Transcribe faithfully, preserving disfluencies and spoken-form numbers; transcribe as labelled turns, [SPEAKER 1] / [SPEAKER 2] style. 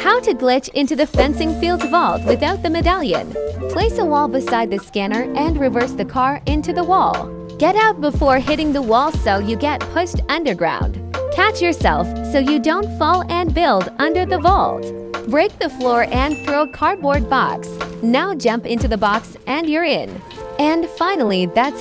[SPEAKER 1] How to glitch into the fencing fields vault without the medallion. Place a wall beside the scanner and reverse the car into the wall. Get out before hitting the wall so you get pushed underground. Catch yourself so you don't fall and build under the vault. Break the floor and throw a cardboard box. Now jump into the box and you're in. And finally, that's